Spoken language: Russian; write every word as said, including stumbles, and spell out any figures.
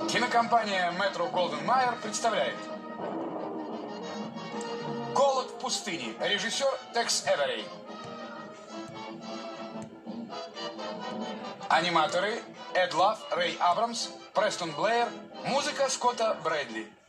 Кинокомпания Metro Goldwyn Mayer представляет «Голод в пустыне». Режиссер Tex Avery. Аниматоры Эд Лав, Рэй Абрамс, Престон Блэйр. Музыка Скотта Брэдли.